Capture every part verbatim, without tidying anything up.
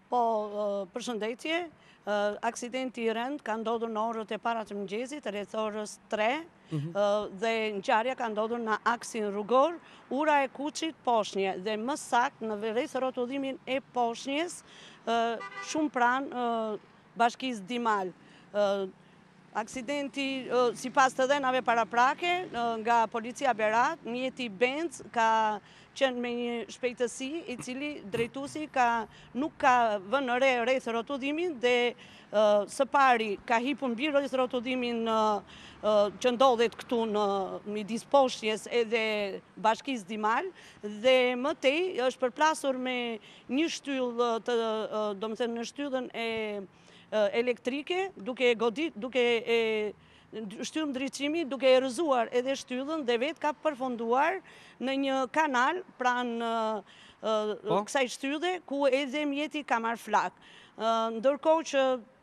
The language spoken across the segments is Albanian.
Po, përshëndetje, aksidenti i rënd ka ndodhur në orët e para të mëngjesit, rreth orës tre, dhe ngjarja ka ndodhur në aksin rrugor, ura e Kuçit Poshnje, dhe më saktë në rreth rrotullimin e Poshnjes, shumë pranë bashkisë Dimal. Aksidenti, si pas të dhenave paraprake, nga policia Berat, mjeti Benz ka qenë me një shpejtësi i cili drejtuesi nuk ka vënë re rreth rrotullimin dhe së pari ka hipur mbi rreth rrotullimin që ndodhet këtu në midis Poshnjes edhe bashkisë Dimal dhe më tej është përplasur me një shtyllë, domethënë në shtyllën e elektrike, duke godit, duke e shtyllën ndriçimi, duke e rrëzuar edhe shtyllën dhe vetë ka përfunduar në një kanal pranë kësaj shtylle, ku edhe mjeti ka marrë flak. Ndërkohë që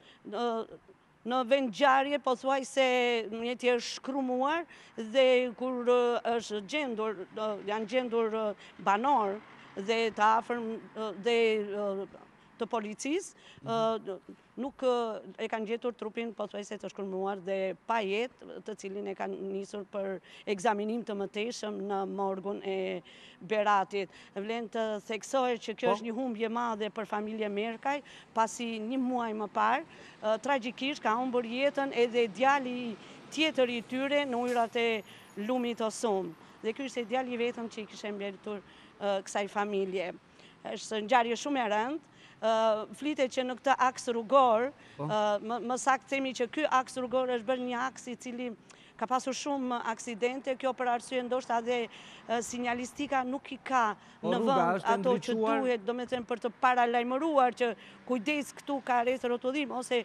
në vend ngjarje pothuajse mjeti është shkrumuar dhe kur është gjendur, janë gjendur banor dhe të afërm dhe të policisë, nuk e kanë gjetur trupin pothuajse të shkërmuar dhe pa jetë, të cilin e kanë nisur për ekzaminim të mëtejshëm në morgun e Beratit. Vlen të theksohet që kjo është një humbje madhe për familje Merkaj, pasi një muaj më parë, tragjikisht ka humbur jetën edhe djali tjetër i tyre në ujërat e lumit Osum. Dhe ky ishte djali i vetëm që i kishte mbledhur kësaj familje. Është ngjarje shumë e rëndë. Flitet që në këtë aks rrugor, më saktë themi që ky aks rrugor është bërë një aks i cili ka pasur shumë aksidente, kjo për arsye ndoshta dhe sinjalistika nuk i ka në vend ato që duhet, domethënë për të paralajmëruar që kujdes këtu ka rreth rrotullim ose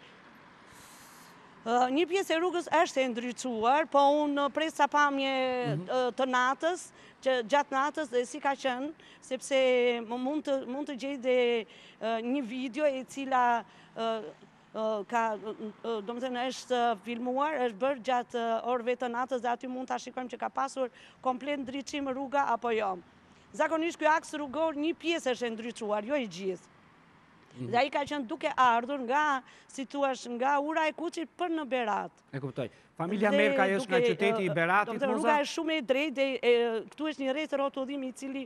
një pjesë e rrugës është e ndriçuar, po unë pres sa pamje të natës, që gjatë natës dhe si ka qenë, sepse mund të gjej dhe një video e cila ka, domethënë është filmuar, është bërë gjatë orëve të natës dhe aty mund ta shikojmë që ka pasur komplet ndriçim rruga apo jo. Zakonisht ky aks rrugor një pjesë është e ndriçuar, jo i gjithë. Dhe ai ka qenë duke ardhur nga, si thua, nga ura e Kuçit për në Berat. E kuptoj. Familja Merkaj është nga qyteti i Beratit, Moza? Rruga është shumë e drejtë dhe këtu është një rreth rrotullim i cili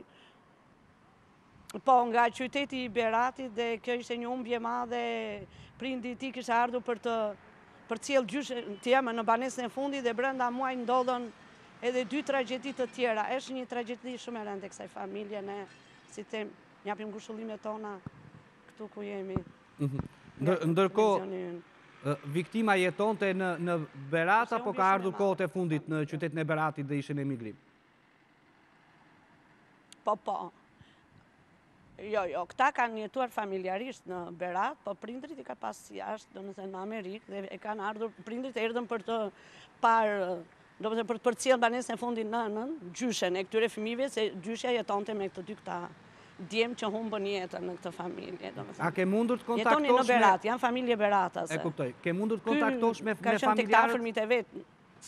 po nga qyteti i Beratit dhe kjo ishte një humbje madhe, prindi i tij kishte ardhur për të për të sjellë gjyshe të jeme në banesën e fundit dhe brenda muajit ndodhen edhe dy tragjedi të tjera. Është një tragjedi shumë e rëndë e kësaj familje, ne si them, japim ngushëllimet tona këtu ku jemi. Ndërkohë, viktima jetonte në Berat apo ka ardhur kohët e fundit në qytetin e Beratit dhe ishte në emigrim? Po, po. Jo, jo, këta kanë jetuar familjarisht në Berat, po prindrit i ka pas jashtë, domethënë në Amerikë, dhe e kanë ardhur, prindrit erdhën për të parë, domethënë për të përcjellë banesën e fundit nënën, gjyshen e këtyre fëmijëve, se gjyshja jetonte me këto dy këta djemë që humbën jetën në këtë familje. A ke mundur të kontaktosh me... Jetoni në Berat, janë familje Beratase. E kuptoj. Ke mundur të kontaktosh me familjarët? Ka qenë tek të afërmit e vetë.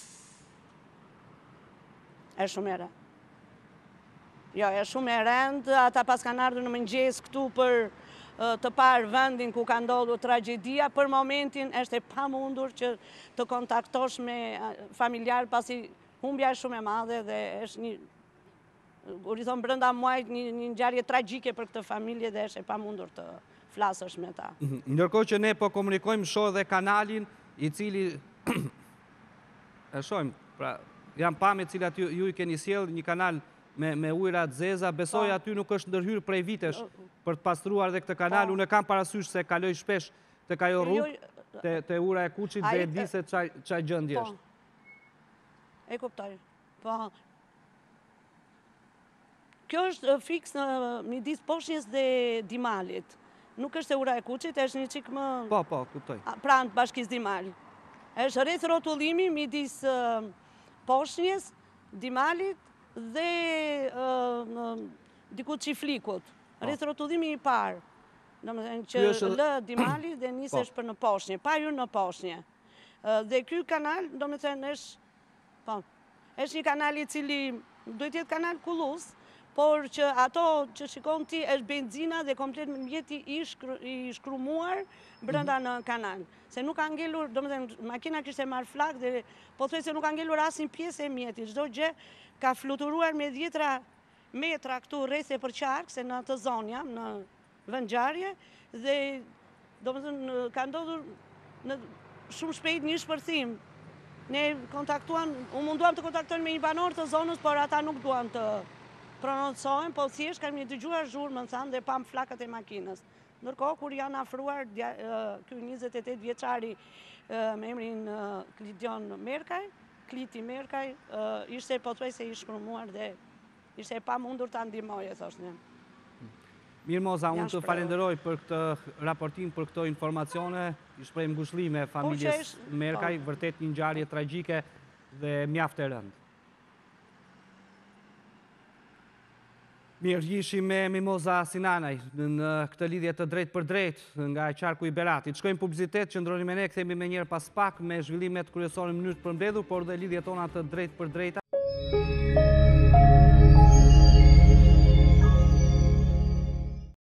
E shumë e rëndë. Jo, e shumë e rëndë. Ata pas kanë ardhur në mëngjes këtu për të parë vendin ku ka ndodhur tragjedia. Për momentin është e pamundur që të kontaktosh me familjarë, pasi humbja është shumë e madhe dhe është një kur i thonë brenda muajit një ngjarje tragjike për këtë familje dhe është e pamundur të flasësh me ta. Ndërkohë që ne po komunikojmë, shoh dhe kanalin i cili e shohim, pra janë pamje të cilat ju i keni sjellë, një kanal me ujëra të zeza, besoj aty nuk është ndërhyrë prej vitesh për të pastruar dhe këtë kanal. Unë kam parasysh se kaloj shpesh tek ajo rrugë te ura e Kuçit dhe e di se ç'a gjendje është. E kuptoj. Po. Kjo është fiks në midis Poshnjës dhe Dimalit. Nuk është e ura e Kuçit, është një çik më... Po, po, kuptoj. Pranë bashkisë Dimal. Është rreth rrotullimi midis Poshnjës, Dimalit dhe diku Çiflikut. Rreth rrotullimi i parë. Domethënë që lë Dimali dhe nisesh për në Poshnjë, pa hyrë në Poshnjë. Dhe ky kanal, domethënë është, po, është një kanal i cili duhet të jetë kanal kullus, por që ato që shikon ti është benzina dhe komplet mjeti i, shkru, i shkrumuar brenda në kanal. Se nuk ka ngelur, domethënë makina kishte marrë flak dhe po thuaj se nuk ka ngelur asnjë pjesë e mjetit. Çdo gjë ka fluturuar me dhjetra metra këtu rreth e përqark, se në atë zonë jam, në vendngjarje, dhe domethënë ka ndodhur në shumë shpejt një shpërthim. Ne kontaktuan, u munduam të kontaktojmë me një banor të zonës, por ata nuk duan të prononcohen, po thjesht kemi dëgjuar zhurmën, thanë, dhe pam flakët e makinës. Ndërkohë, kur janë afruar ky njëzet e tetë vjeçari me emrin Klidion Merkaj, Kliti Merkaj, ishte pothuajse i shkrumuar dhe ishte e pamundur ta ndihmoje, thoshte. Mirë Moza, unë të falenderoj për këtë raportim, për këto informacione, i shpreh ngushëllime familjes Merkaj, vërtet një ngjarje tragjike dhe mjaft e rëndë. Mirë, jishim me Mimoza Sinanaj në këtë lidhje të drejt për drejt nga qarku i Beratit. Shkojmë publicitet, qëndroni me ne, kthehemi me njerë pas pak me zhvillimet kryesore në mënyrë të përmbledhur, por dhe lidhjet tona të drejt për drejta.